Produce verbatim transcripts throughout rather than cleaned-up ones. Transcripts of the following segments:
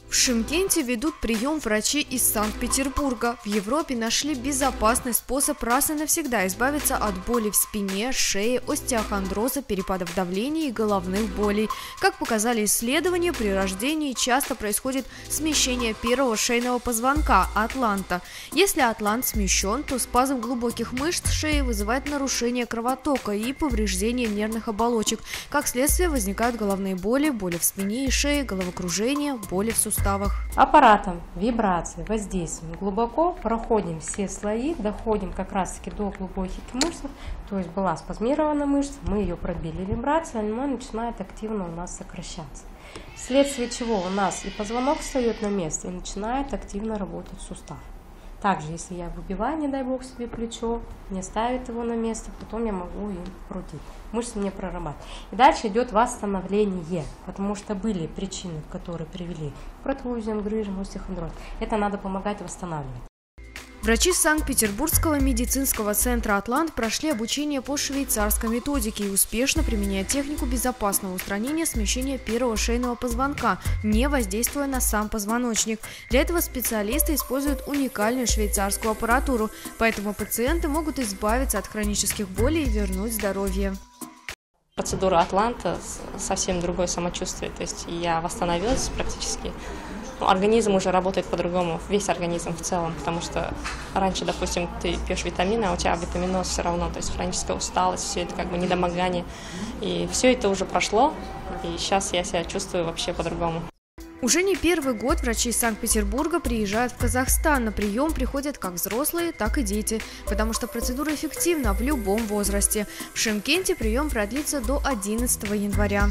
В Шымкенте ведут прием врачи из Санкт-Петербурга. В Европе нашли безопасный способ раз и навсегда избавиться от боли в спине, шее, остеохондроза, перепадов давления и головных болей. Как показали исследования, при рождении часто происходит смещение первого шейного позвонка – атланта. Если атлант смещен, то спазм глубоких мышц шеи вызывает нарушение кровотока и повреждение нервных оболочек. Как следствие возникают головные боли, боли в спине и шее, головокружение, боли в суставах. Аппаратом вибрации воздействуем глубоко, проходим все слои, доходим как раз таки до глубоких мышц, то есть была спазмирована мышца, мы ее пробили вибрацией, она начинает активно у нас сокращаться. Вследствие чего у нас и позвонок встает на место и начинает активно работать сустав. Также, если я выбиваю, не дай бог себе плечо, не ставит его на место, потом я могу им крутить. Мышцы мне прорабатывают. И дальше идет восстановление, потому что были причины, которые привели к протрузиям, грыжам, остеохондроз. Это надо помогать восстанавливать. Врачи Санкт-Петербургского медицинского центра «Атлант» прошли обучение по швейцарской методике и успешно применяют технику безопасного устранения смещения первого шейного позвонка, не воздействуя на сам позвоночник. Для этого специалисты используют уникальную швейцарскую аппаратуру, поэтому пациенты могут избавиться от хронических болей и вернуть здоровье. Процедура «Атланта» совсем другое самочувствие, то есть я восстановилась практически. Организм уже работает по-другому, весь организм в целом, потому что раньше, допустим, ты пьешь витамины, а у тебя витаминоз все равно, то есть хроническая усталость, все это как бы недомогание. И все это уже прошло, и сейчас я себя чувствую вообще по-другому. Уже не первый год врачи из Санкт-Петербурга приезжают в Казахстан. На прием приходят как взрослые, так и дети, потому что процедура эффективна в любом возрасте. В Шымкенте прием продлится до одиннадцатого января.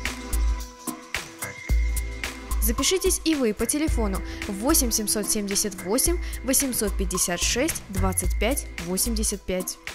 Запишитесь и вы по телефону восемь семьсот семьдесят восемь восемьсот пятьдесят шесть двадцать пять восемьдесят пять.